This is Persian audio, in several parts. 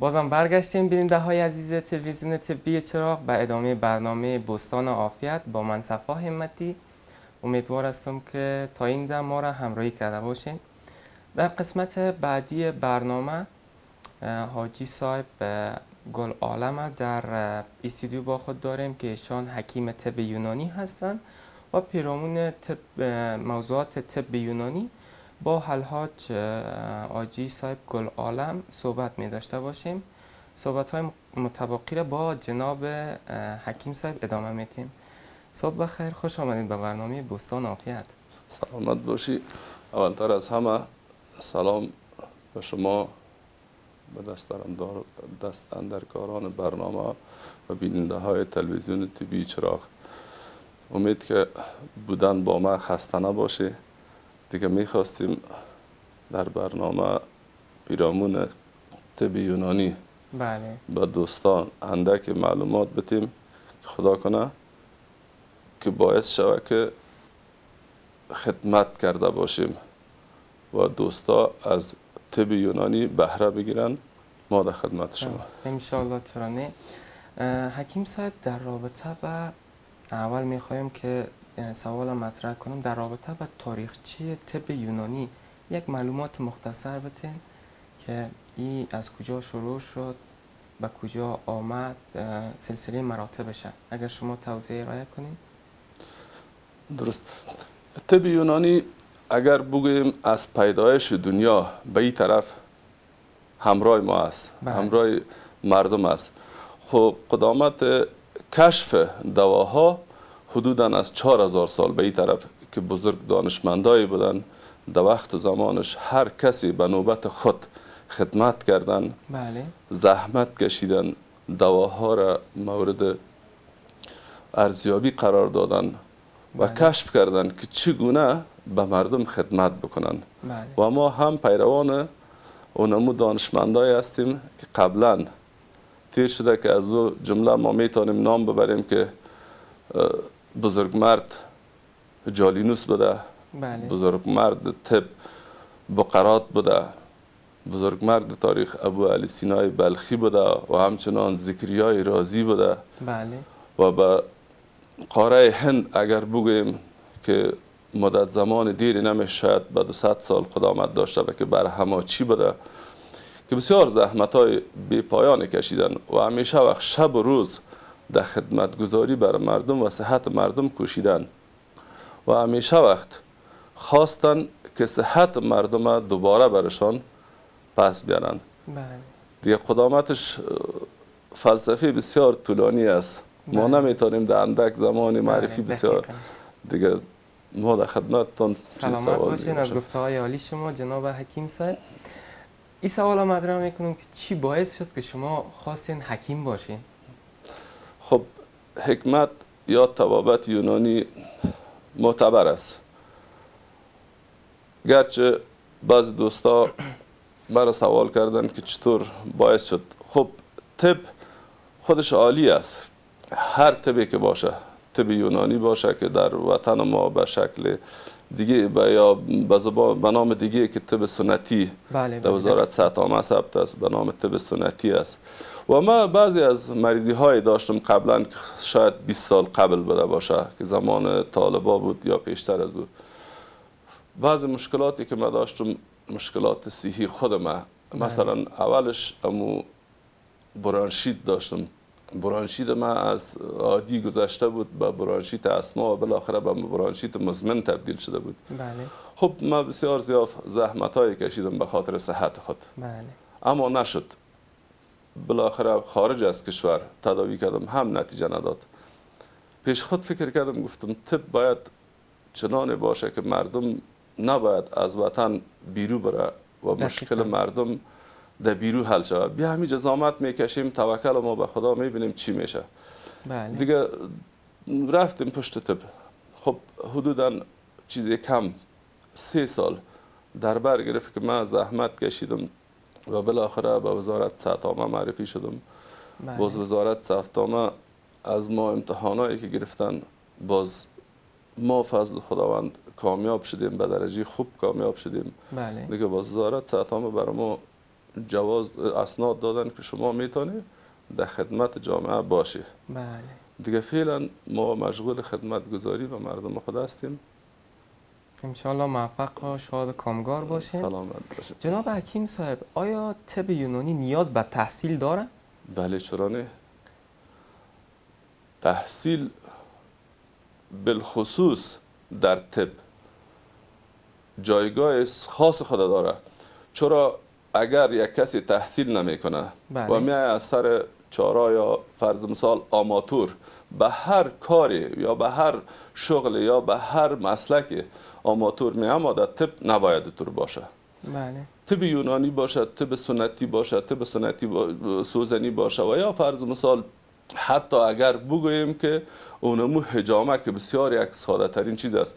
بازم برگشتیم بیننده های عزیز تلویزیون طبی چراغ به ادامه برنامه بستان عافیت با من صفا همتی. امیدوار هستم که تا این دم ما را همراهی کرده باشین. در قسمت بعدی برنامه حاجی صاحب گل عالم در استودیو با خود داریم که ایشان حکیم طب یونانی هستند و پیرامون موضوعات طب یونانی با حلحاج حاجی صاحب گل عالم صحبت می داشته باشیم. صحبت های متباقی را با جناب حکیم صاحب ادامه میتیم. صبح بخیر، خوش آمدید به برنامه بستان عافیت. سلامت باشی. اولتر از همه سلام به شما، به دست اندرکاران برنامه و بیننده های تلویزیون تیوی چراغ. امید که بودن با ما خسته نباشه. دیگه میخواستیم در برنامه پیرامون طب یونانی بله به دوستان اندک معلومات بتیم، خدا کنه که باعث شود که خدمت کرده باشیم و دوستا از طب یونانی بهره بگیرن. ما در خدمت شما انشاءالله. چرا نه. حکیم صاحب، در رابطه با اول میخوایم که سوال مطرح کنم در رابطه با تاریخچه طب یونانی یک معلومات مختصر بتین که این از کجا شروع شد، به کجا آمد، سلسله مراتبش، اگر شما توضیح ارائه کنید. درست. طب یونانی اگر بگوییم از پیدایش دنیا به این طرف همراه ما است، همراه مردم است. خب قدامت کشف دواها حدوداً از 4000 سال به این طرف که بزرگ دانشمندایی بودن در وقت و زمانش، هر کسی به نوبت خود خدمت کردن، بله. زحمت کشیدن، دواها را مورد ارزیابی قرار دادن و کشف کردن که چگونه به مردم خدمت بکنن. و ما هم پیروان اونمو دانشمندایی هستیم که قبلا تیر شده که از دو جمله ما میتونیم نام ببریم که بزرگمرد جالینوس بوده، بزرگمرد طب بقرات بوده، بزرگمرد تاریخ ابو علی سینای بلخی بوده و همچنان زکریای رازی بوده. و به قاره هند اگر بگوییم که مدت زمان دیری نمیشه، شاید به 200 سال قدامت داشته و که برهماچی بوده که بسیار زحمت های بی پایان کشیدن و همیشه وقت شب و روز در خدمتگزاری برای مردم و صحت مردم کوشیدن و همیشه وقت خواستن که صحت مردم دوباره برشان پس بیارن. دیگه قدامتش فلسفی بسیار طولانی است. ما نمیتونیم در اندک زمان معرفی بسیار دیگه ما در خدمتتون. سلامت باشین از گفته های عالی شما جناب حکیم صاحب. این سوال مطرح میکنم که چی باعث شد که شما خواستین حکیم باشین؟ خب حکمت یا طبابت یونانی معتبر است، گرچه بعضی دوستا مرا سوال کردن که چطور باعث شد. خب طب خودش عالی است، هر طبی که باشه، طب یونانی باشه که در وطن ما به شکل دیگه یا به نام دیگه که طب سنتی در وزارت ستان ثبت است، به نام طب سنتی است. و ما بعضی از مریضی های داشتم قبلا که شاید 20 سال قبل بوده باشه که زمان طالبا بود یا پیشتر از او. بعضی مشکلاتی که ما داشتم مشکلات صحی خود ما، مثلا اولش امو برانشیت داشتم. برانشیت ما از عادی گذشته بود به برانشیت اسما و بالاخره به برانشیت مزمن تبدیل شده بود. خب ما بسیار زیاد زحمت های کشیدم به خاطر صحت خود. اما نشد. بالاخره خارج از کشور تداوی کردم، هم نتیجه نداد. پیش خود فکر کردم، گفتم طب باید چنانه باشه که مردم نباید از وطن بیرو بره و مشکل مردم در بیرو حل شود. بیا همین جزامت میکشیم، توکل ما به خدا، میبینیم چی میشه. دیگه رفتیم پشت طب. خب حدودا چیزی کم 3 سال در بر گرفت که من زحمت کشیدم و بالاخره به وزارت ستامه معرفی شدم. باز وزارت ستامه از ما امتحانایی که گرفتن، باز ما فضل خداوند کامیاب شدیم، به درجه خوب کامیاب شدیم. دیگه باز وزارت ستامه برای ما جواز اسناد دادن که شما میتونی در خدمت جامعه باشی. بله. دیگه فعلا ما مشغول خدمت گذاری و مردم خود هستیم. انشالله موفق و شاد و کامگار باشین. سلامت باشید. جناب حکیم صاحب، آیا طب یونانی نیاز به تحصیل داره؟ بله، چرا نه؟ تحصیل بالخصوص در طب جایگاه خاص خود داره. چرا اگر یک کسی تحصیل نمیکنه و میای از سر چارا یا فرض مثال آماتور به هر کاری یا به هر شغل یا به هر مسلک آماتور میام، در طب نباید طور باشه. بله. طب یونانی باشه، طب سنتی باشه، طب سنتی سوزنی باشه و یا فرض مثال حتی اگر بگوییم که اونمو حجامه که بسیار یک ساده ترین چیز است،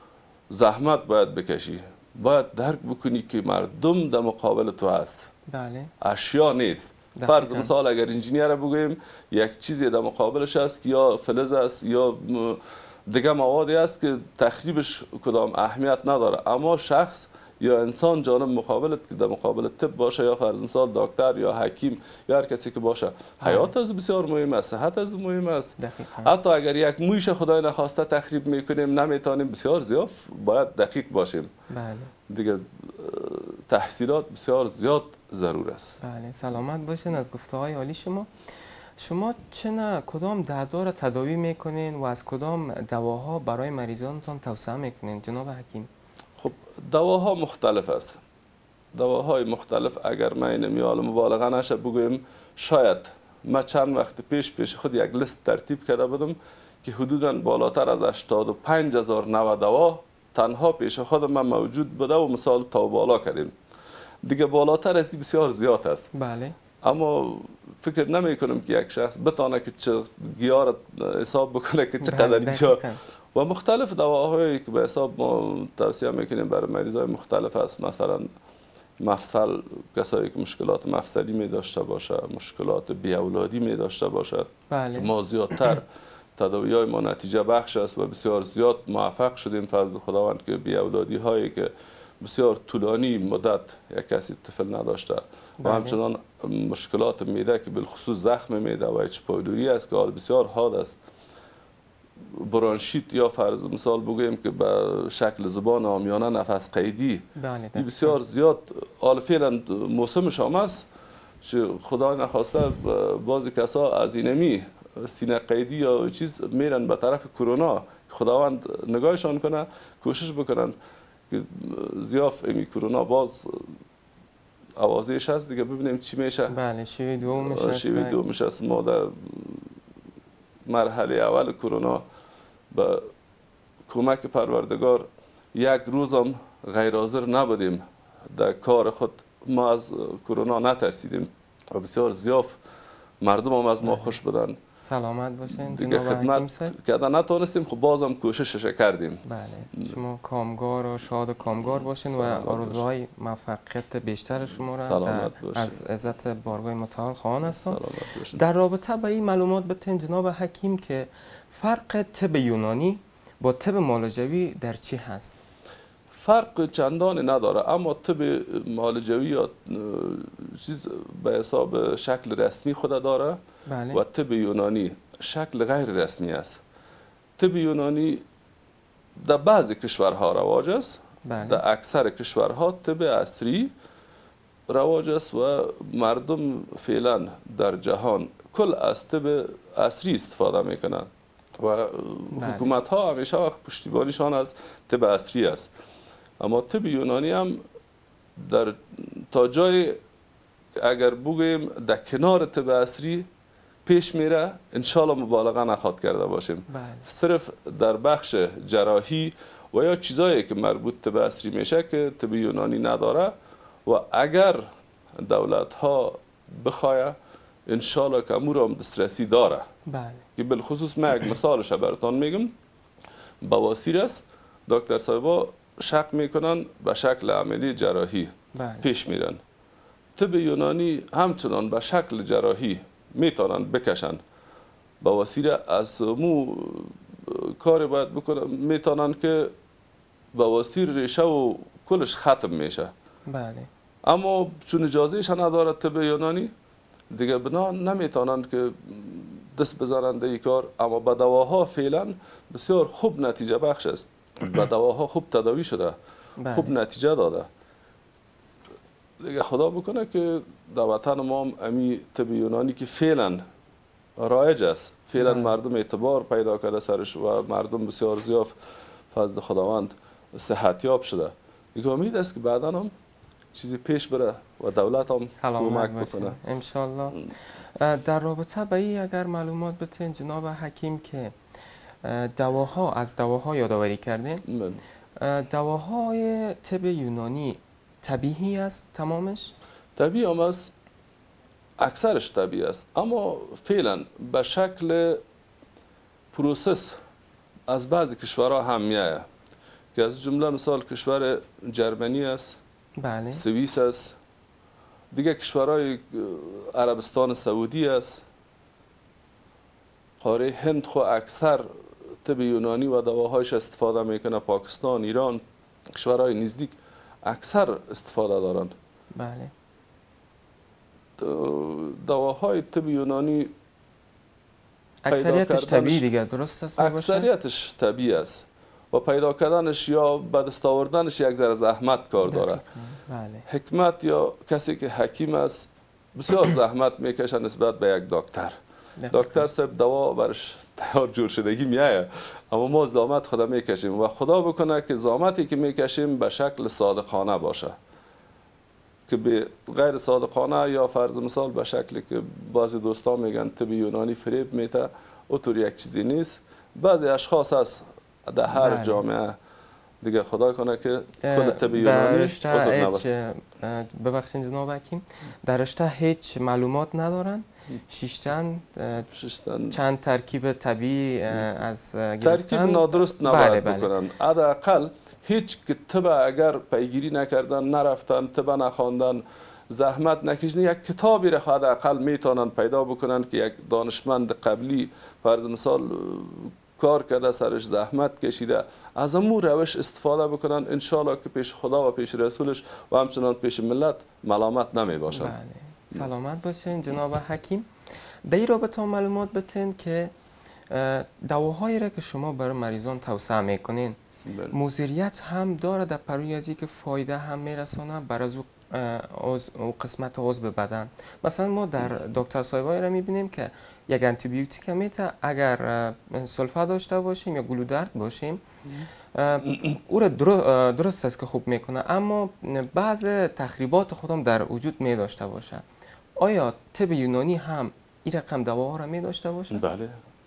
زحمت باید بکشی، باید درک بکنی که مردم در مقابل تو هست. بله. اشیا نیست. فرض مثال اگر انجینیر بگوییم یک چیزی در مقابلش است، یا فلز است یا دیگه موادی است که تخریبش کدام اهمیت نداره، اما شخص یا انسان جانب مقابلت که در مقابل طب باشه، یا فرض مثال دکتر یا حکیم یا هر کسی که باشه، حیات از بسیار مهم است، صحت از مهم است. حتی اگر یک مویش خدای نخواسته تخریب میکنیم نمیتونیم، بسیار زیاد باید دقیق باشیم. بله. دیگه تحصیلات بسیار زیاد ضرور است. بله. سلامت باشین. از گفته‌های عالی شما کدام دردها را تداوی میکنین و از کدام دواها برای مریضانتان توصیه میکنین جناب حکیم؟ خب دواها مختلف است. دواهای مختلف اگر من نمیال مبالغه نشه بگویم، شاید من چند وقت پیش خود یک لیست ترتیب کرده بودم که حدوداً بالاتر از 85,000 نوع دوا تنها پیش خود من موجود بوده و مثال تا بالا کردیم. دیگه بالاتر از بسیار زیاد است. بله. اما فکر نمی کنم که یک شخص بتانه که چه گیاه حساب بکنه که چقدر گیاه و مختلف دواهایی که به حساب ما توصیه میکنیم برای مریضای مختلف است. مثلا مفصل، کسایی که مشکلات مفصلی می داشته باشه، مشکلات بی اولادی می داشته باشه. بله. ما زیادتر تداویای ما نتیجه بخش است و بسیار زیاد موفق شدیم فضل خداوند که بی اولادی هایی که بسیار طولانی مدت یک کسی طفل نداشته و همچنان مشکلات میده که بالخصوص زخم میده و اچ پایلوری است که حال بسیار حاد است، برانشیت یا فرض مثال بگوییم که به شکل زبان عامیانه نفس قیدی، بله. بسیار زیاد حال فعلا موسمش هم است که خدا نخواسته بعضی کسا از اینمی سینه قیدی یا چیز میرن به طرف کرونا، خداوند نگاهشان کنه، کوشش بکنن که زیاف امی کرونا باز آوازش هست دیگه، ببینیم چی میشه. بله. شیوه دومش است. ما در مرحله اول کرونا به کمک پروردگار یک روزم غیر حاضر نبودیم در کار خود. ما از کرونا نترسیدیم و بسیار زیاف مردم هم از ما خوش بودن. سلامت باشین. دیگه خدمت کردن نتونستیم، خب بازم کوششش کردیم. بله. شما کامگار و شاد و کامگار باشین و آرزوهای موفقیت بیشتر شما را از عزت بارگاه متعال خواهان هستم. در رابطه با این معلومات بتین جناب حکیم که فرق طب یونانی با طب معالجوی در چی هست؟ فرق چندانی نداره، اما طب معالجوی یا چیز به حساب شکل رسمی خود داره. بله. و طب یونانی شکل غیر رسمی است. طب یونانی در بعضی کشورها رواج است. بله. در اکثر کشورها طب عصری رواج است و مردم فعلا در جهان کل از طب عصری استفاده میکنند و حکومت ها همیشه وقت پشتیبانیشان از طب عصری است. اما طب یونانی هم در تا جای اگر بگوییم در کنار طب عصری پیش میره، انشالله مبالغه نخواد کرده باشیم. صرف در بخش جراحی و یا چیزایی که مربوط طب عصری میشه که طب یونانی نداره و اگر دولت ها بخواه انشالله که امور هم دسترسی داره. که بالخصوص من یک مثالش براتون میگم، بواسیر است، دکتر صاحبا شک میکنن به شکل عملی جراحی پیش میرن. طب یونانی همچنان به شکل جراحی میتونن بکشن بواسیر، از مو کار باید بکنن میتونن که بواسیر ریشه و کلش ختم میشه. بله. اما چون اجازهش نداره طب یونانی دیگه بنا نمیتونن که دست بزنن در این کار. اما با دواها فعلا بسیار خوب نتیجه بخش است، با دواها خوب تداوی شده، خوب نتیجه داده. دیگه خدا بکنه که در وطن ما هم امی طب یونانی که فعلا رایج است، فعلا مردم اعتبار پیدا کرده سرش و مردم بسیار زیاد فضل خداوند صحتیاب شده. دیگه امید است که بعدا هم چیزی پیش بره و دولت هم کمک بکنه انشالله. در رابطه با این اگر معلومات بتین جناب حکیم که دواها، از دواها یادآوری کردین، دواهای طب یونانی طبیعی است تمامش؟ طبیعی هم است، اکثرش طبیعی است، اما فعلا به شکل پروسس از بعضی کشورها هم میآید که از جمله مثال کشور جرمنی است، بله، سوئیس است، دیگه کشورهای عربستان سعودی است، قاره هند خو اکثر طب یونانی و دواهایش استفاده میکنه، پاکستان، ایران، کشورهای نزدیک اکثر استفاده دارند. بله. دواهای طب یونانی اکثریتش طبیعی دیگه، درست است؟ اکثریتش طبیعی است و پیدا کردنش یا به دست آوردنش یک ذره زحمت کار داره. بله. حکمت یا کسی که حکیم است بسیار زحمت میکشه نسبت به یک دکتر. دکتر صاحب دوا برش تیار جور شدگی میایه، اما ما زحمت خدا میکشیم و خدا بکنه که زحمتی که میکشیم به شکل صادقانه باشه، که به غیر صادقانه یا فرض مثال به شکلی که بعضی دوستان میگن طب یونانی فریب میده، اونطور یک چیزی نیست. بعضی اشخاص هست در هر جامعه دیگه خدا کنه که کل طب یونانی اونطور نباشه. ببخشید جناب حکیم، در رشته هیچ معلومات ندارن؟ شیشتن چند ترکیب طبیعی از ترکیب نادرست نباید بکنن. حداقل هیچ کتاب اگر پیگیری نکردن، نرفتن، طب نخواندن، زحمت نکشیدن، یک کتابی را حداقل میتونن پیدا بکنن که یک دانشمند قبلی فرض مثال کار کرده، سرش زحمت کشیده، از امون روش استفاده بکنن، انشالله که پیش خدا و پیش رسولش و همچنان پیش ملت ملامت نمی باشن. بله. سلامت باشین جناب حکیم. در این رابطه معلومات بتین که دواهایی را که شما برای مریضان توصیه میکنین مضریت هم داره در پروی از که فایده هم میرسانه بر از او قسمت عضو بدن؟ مثلا ما در دکتر صاحبایی را میبینیم که یک آنتی بیوتیک میته اگر سلفه داشته باشیم یا گلودرد باشیم او را درست است که خوب میکنه، اما بعض تخریبات خودم در وجود می داشته باشه. آیا طب یونانی هم این رقم دواها را می داشته باشه؟ بله.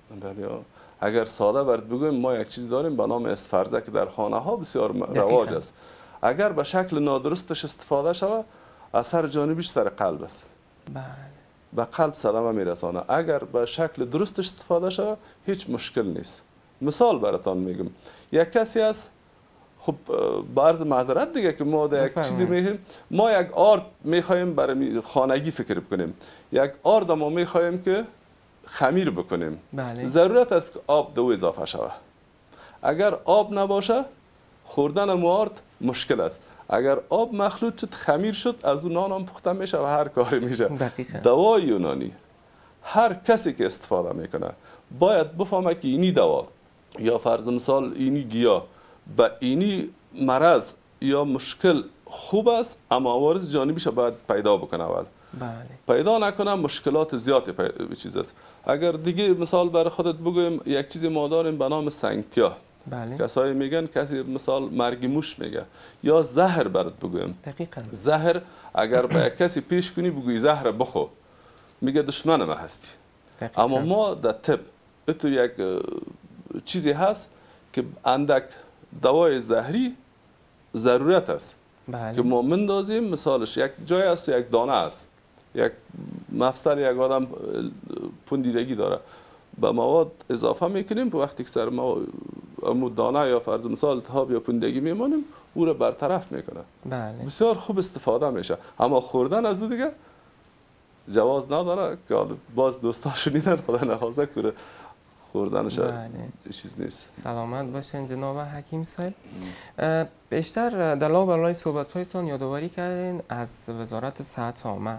اگر ساده برد بگویم ما یک چیز داریم به نام اسفرزه که در خانه ها بسیار رواج است. اگر به شکل نادرستش استفاده شود اثر جانبیش سر قلب است. بله. به قلب صدمه میرسانه. اگر به شکل درستش استفاده شود هیچ مشکل نیست. مثال براتان میگم، یک کسی است، خب با عرض معذرت دیگه که ما در یک چیزی میگیم، ما یک آرد میخوایم برای خانگی فکر بکنیم، یک آرد ما میخوایم که خمیر بکنیم. بله. ضرورت است که آب دو اضافه شود. اگر آب نباشه خوردن موارد مشکل است. اگر آب مخلوط شد خمیر شد از اون نان هم پخته میشه و هر کاری میشه. دوای یونانی هر کسی که استفاده میکنه باید بفهمه که اینی دوا یا فرض مثال اینی گیاه به اینی مرض یا مشکل خوب است، اما عوارض جانبیش باید پیدا بکنه اول. بله. پیدا نکنه مشکلات زیادی چیز است. اگر دیگه مثال برای خودت بگویم، یک چیزی ما داریم به نام سنگتیا. بله. کسایی میگن، کسی مثال مرگ موش میگه، یا زهر برات بگویم. دقیقاً. زهر اگر به کسی پیش کنی بگوی زهر بخو، میگه دشمن ما هستی. دقیقاً. اما ما در طب اتو یک چیزی هست که اندک دوای زهری ضرورت است. بله. که ما مندازیم، مثالش یک جای است، یک دانه است، یک مفصل یک آدم پوندیدگی داره، به مواد اضافه میکنیم، به وقتی که سر ما دانه یا فرض مثال التهاب یا پوندگی میمانیم او را برطرف میکنه. بله. بسیار خوب استفاده میشه، اما خوردن از او دیگه جواز نداره که باز دوستا شنیدن، خدا نخواسته کنه خوردنش چیز نیست. سلامت باشین جناب حکیم صاحب. بیشتر در بالای صحبت‌هایتان یادآوری کردین از وزارت صحت عامه.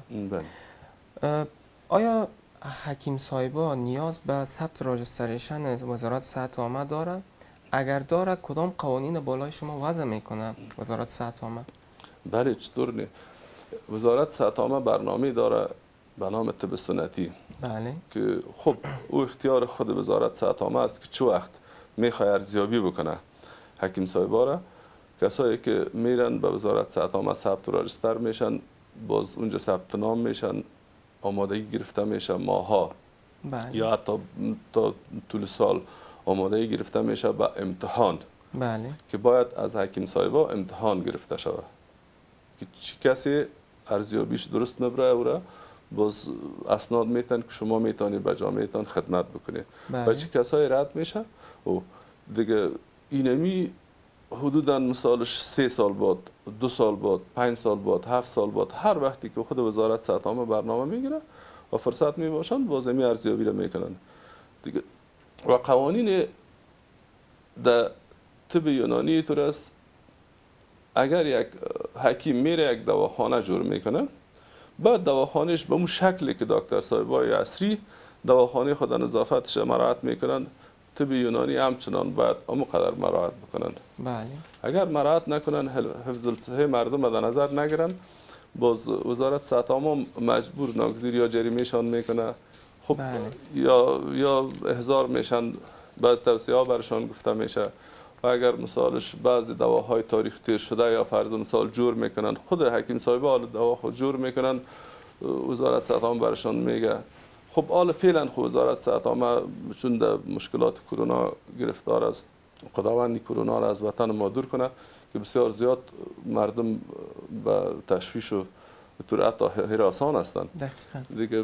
آیا حکیم صاحبا نیاز به ثبت راجستریشن وزارت صحت عامه داره؟ اگر داره کدام قوانین بالای شما وضع میکنه وزارت صحت عامه؟ بله، چطور نه. وزارت صحت عامه برنامه داره به نام طب سنتی. بله. که خب او اختیار خود وزارت صحت عامه است که چه وقت میخواد ارزیابی بکنه حکیم صاحبا را. کسایی که میرن به وزارت صحت عامه ثبت و راجستر میشن، باز اونجا ثبت نام میشن، آمادگی گرفته میشه ماها. بله. یا حتی تا طول سال آمادگی گرفته میشه به امتحان. بله. که باید از حکیم صاحبا امتحان گرفته شود که چی کسی ارزیابیش درست نبره او را باز اسناد میتن که شما میتونی به جامعهتان خدمت بکنید. و چی کسایی رد میشه و دیگه اینمی حدودا مثالش 3 سال بعد، 2 سال بعد، 5 سال بعد، 7 سال بعد، هر وقتی که خود وزارت صحت عامه برنامه میگیره و فرصت میباشن باز می ارزیابی را میکنن دیگه. و قوانین در طب یونانی طور است اگر یک حکیم میره یک دواخانه جور میکنه، بعد دواخانهش به اون شکلی که دکتر صاحبای عصری دواخانه خود نظافتش مراعات میکنن، طب یونانی همچنان باید همونقدر مراعات بکنن. بله. اگر مراعات نکنن، حفظ الصحه مردم در نظر نگیرن، باز وزارت صحت عامه مجبور ناگزیر یا جریمهشان میکنه. خب بله. یا احضار میشن، بعض توصیه ها برشان گفته میشه. و اگر مثالش بعضی دواهای تاریخ تیر شده یا فرض مثال جور میکنن، خود حکیم صاحبا حال دوا خود جور میکنن، وزارت صحت عامه برشان میگه. خب حال فعلا خب وزارت صحت عامه چون در مشکلات کرونا گرفتار است، خداوند کرونا را از وطن ما دور کنه که بسیار زیاد مردم به تشویش و به طور حتی هراسان هستند. دیگه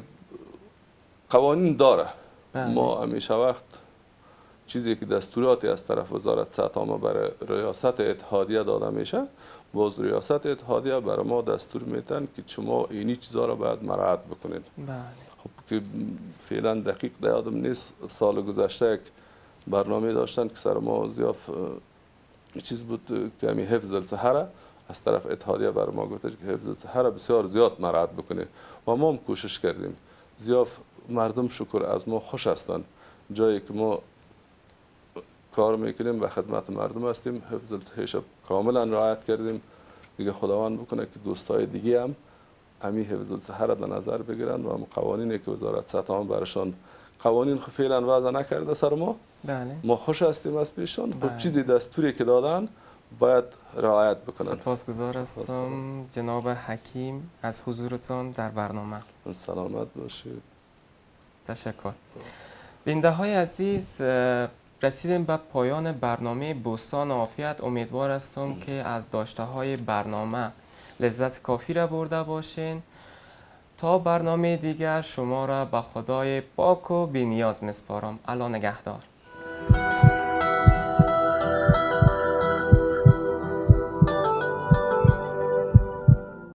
قوانین داره. ما همیشه وقت چیزی که دستوراتی از طرف وزارت صحت عامه برای ریاست اتحادیه داده میشه، باز ریاست اتحادیه برای ما دستور میتن که شما اینی چیزا را باید مراعات بکنید. خب که فعلا دقیق یادم نیست، سال گذشته یک برنامه داشتن که سر ما زیاف چیز بود که همین حفظ الصحه از طرف اتحادیه برای ما گفته که حفظ الصحه بسیار زیاد مراعات بکنید و ما هم کوشش کردیم. زیاف مردم شکر از ما خوش هستند، جایی که ما کار میکنیم و خدمت مردم هستیم، حفظ الصحه کاملا رعایت کردیم. دیگه خداوند بکنه که دوستای دیگه هم همین حفظ الصحه را در نظر بگیرن و قوانینی که وزارت صحت عامه برشان قوانین فعلا وضع نکرده سر ما. بله. ما خوش هستیم از پیشان. خب چیزی دستوری که دادن باید رعایت بکنن. سپاسگزار هستم جناب حکیم از حضورتان در برنامه. سلامت باشید. تشکر. بیننده های عزیز، رسیدیم به پایان برنامه بستان عافیت. امیدوار هستم که از داشته های برنامه لذت کافی را برده باشین. تا برنامه دیگر شما را به خدای پاک و بی‌نیاز میسپارم. الله نگهدار.